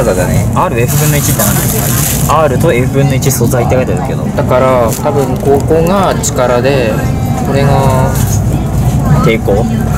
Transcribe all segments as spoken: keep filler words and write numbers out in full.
ーザだね。 アールエフ 分のいちって何だっけ？ アール と エフ 分のいち素材って書いてあるけど、 だから多分ここが力で、これが抵抗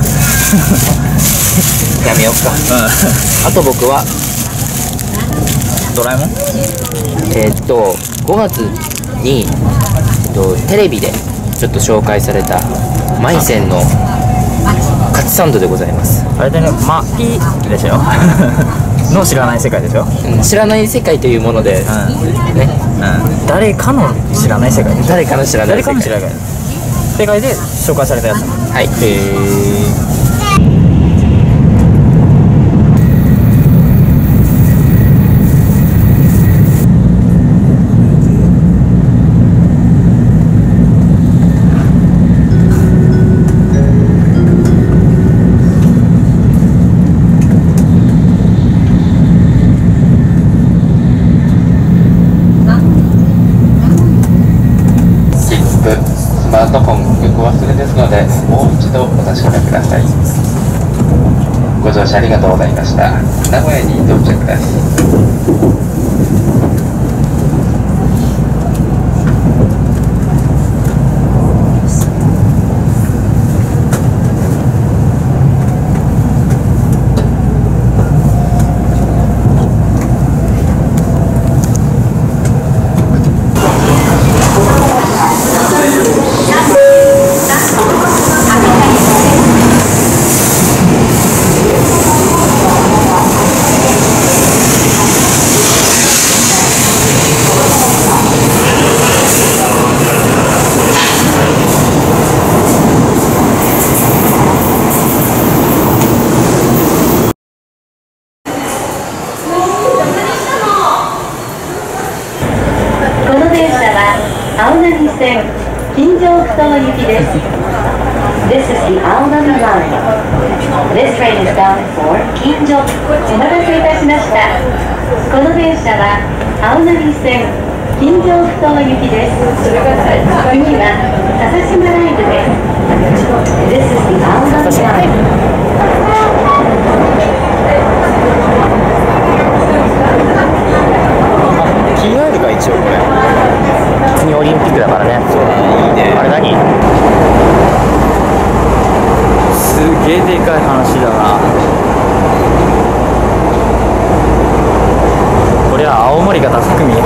やめよっか。あと僕はドラえもん。 えーっとごがつに、えっと、テレビでちょっと紹介されたマイセンのカツサンドでございます。 あれだね、まピーでしょの知らない世界でしょ、 うん、知らない世界というもので、 うんね、 うん、誰かの知らない世界、 誰かの知らない世界、 誰かの知らない世界で紹介されたやつ。 はい。 へえ。 スマートフォンご忘れですので、もう一度お確かめください。ご乗車ありがとうございました。名古屋に到着です。 青波線金城ふ頭行きです。This is the 青波 line. This train is bound for 金城。お待たせいたしました。この電車は青波線金城ふ頭行きです。次は笹島ライブです。This is the 青波 line. 着替えるか一応これ。 次オリンピックだからね。 そうだね、いいね。 あれ何？ すげえでかい話だな。こりゃ青森がダサく見える。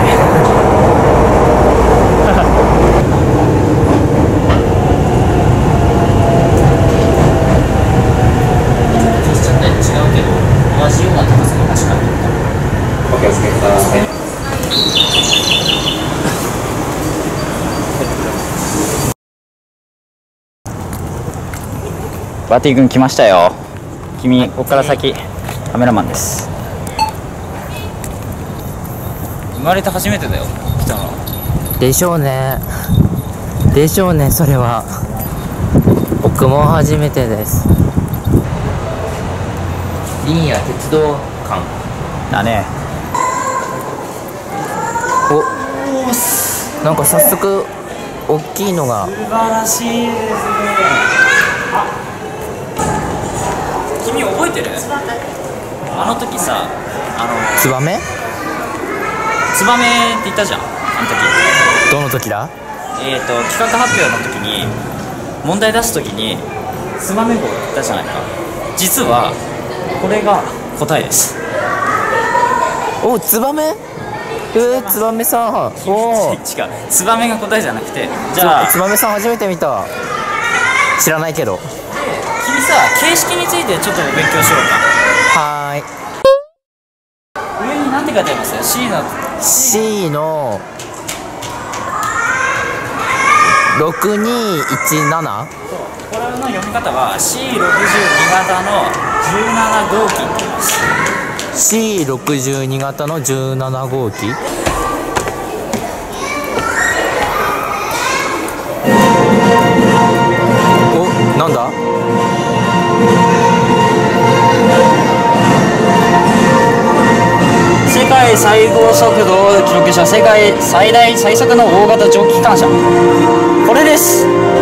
お気をつけください。 バーティー君来ましたよ。君、ここから先カメラマンです。生まれて初めてだよ、来たの。 でしょうね。でしょうね、それは。僕も初めてです。リニア鉄道館だね。 お、なんか早速大きいのが。 素晴らしいですね。君覚えてる？あの時さ、あのツバメ？ ツバメって言ったじゃん、あの時。 どの時だ？ えっと企画発表の時に問題出す時にツバメ号って言ったじゃないか。実はこれが答えです。 お、ツバメ？えー、ツバメさん。お違う、ツバメが答えじゃなくて、じゃあツバメさん初めて見た。知らないけど。 君さ、形式についてちょっと勉強しようか。 はーい。 上に何て書いてあります？ C の C のろくにいちなな。 これの読み方は シーろくじゅうに 型のじゅうなな号機って言います。 シーろくじゅうに 型のじゅうなな号機。お、なんだ？ 世界最高速度を記録した世界最大最速の大型蒸気機関車、これです。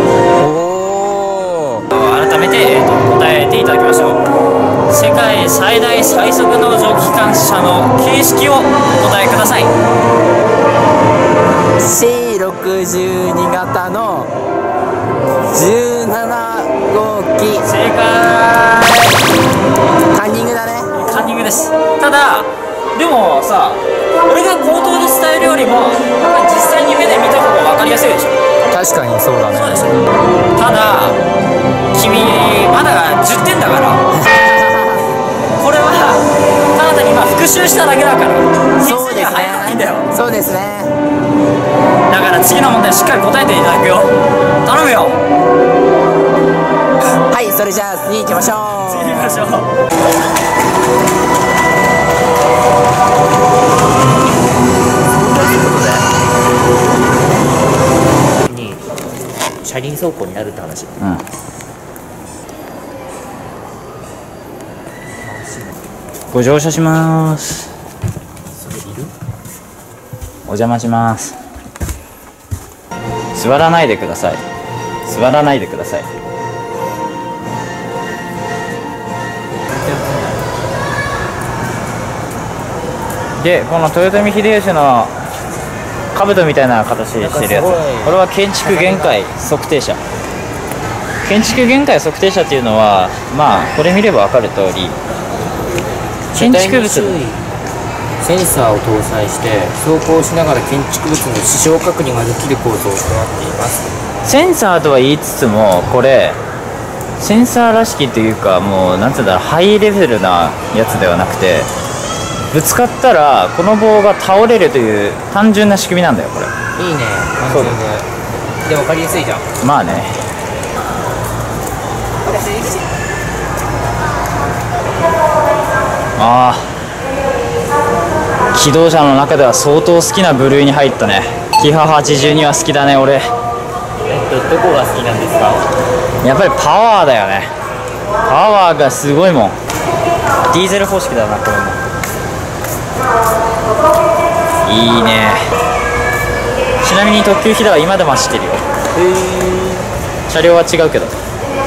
おー、 改めて、えー、と答えていただきましょう。世界最大最速の蒸気機関車車の形式をお答えください。 シーろくじゅうに 型のじゅうななごうき。 正解。 カンニングだね。 カンニングです。ただでもさ、俺が口頭で伝えるよりもやっぱり実際に目で見た方が分かりやすいでしょ。 確かにそうだね。 そうでしょ。ただ君まだじゅってんだからこれはただ単に今復習しただけだから点数には入らないんだよ。 そうですね。 だから次の問題しっかり答えていただくよ。頼むよ。 はい、それじゃあ次行きましょう。 次行きましょう。 に車輪走行になるって話。 うん。ご乗車します。 それいる？ お邪魔します。座らないでください。座らないでください。で、この豊臣秀吉の兜みたいな形してるやつ、これは建築限界測定車。建築限界測定車っていうのは、まあこれ見れば分かる通り建築物、 センサーを搭載して走行しながら建築物の視床確認ができる構造となっています。 センサーとは言いつつも、これセンサーらしきというか、もうなんていうんだろう、ハイレベルなやつではなくて、ぶつかったらこの棒が倒れるという単純な仕組みなんだよ、これ。 いいね、単純で。で、分かりやすいじゃん。 まあね。ああ、機動車の中では相当好きな部類に入ったね。キハはちじゅうには好きだね、俺。 えっと、どこが好きなんですか？ やっぱりパワーだよね。パワーがすごいもん。ディーゼル方式だな、これも。いいね。ちなみに特急ひだは今でも走ってるよ。へえ。車両は違うけど。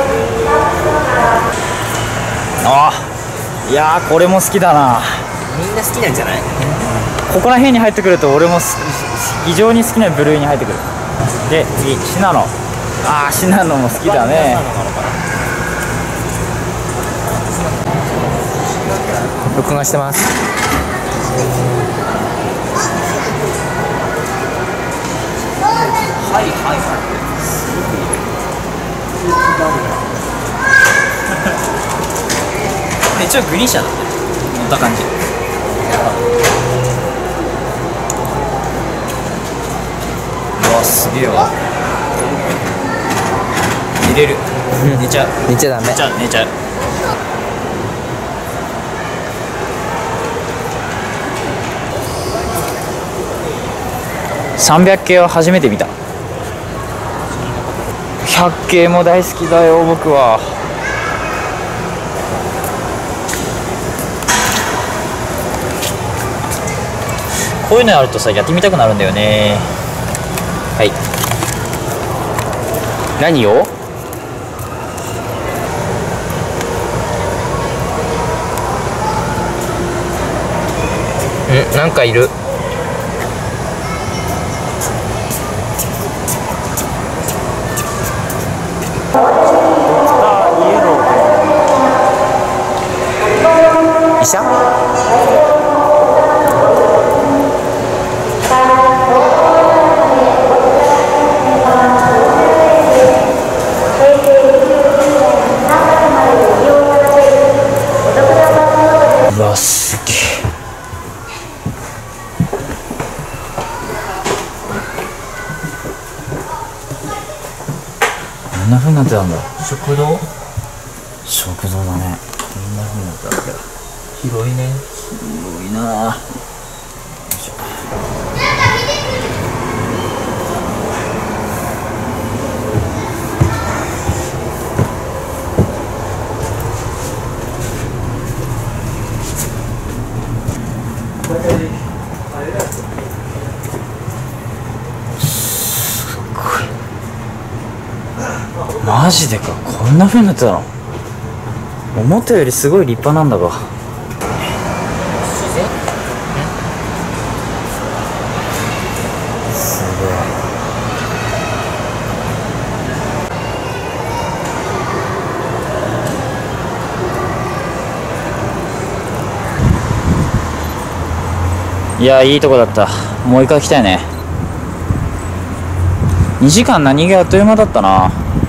ああ、いやー、これも好きだな。 みんな好きなんじゃない？ ここら辺に入ってくると俺も非常に好きな部類に入ってくる。で、次シナノ。ああ、シナノも好きだね。 録画してます。はいはいはい。 一応グリーン車だね、乗った感じ。うわ、すげえわ。寝れる。寝ちゃう。 寝ちゃダメ。 寝ちゃう、寝ちゃう。さんびゃく系は初めて見た。ひゃく系も大好きだよ、僕は。こういうのやるとさ、やってみたくなるんだよね。 はい。何を？ん、なんかいる。医者？ うわ、すげえ。こんな風になってたんだ。 食堂？ 食堂だね。こんな風になってたんだけど。 広いね。 広いなぁ。マジでか、こんな風になってたの？思ったよりすごい立派なんだが。 自然いやいいとこだった。もう一回来たいね。にじかん何気あっという間だったな。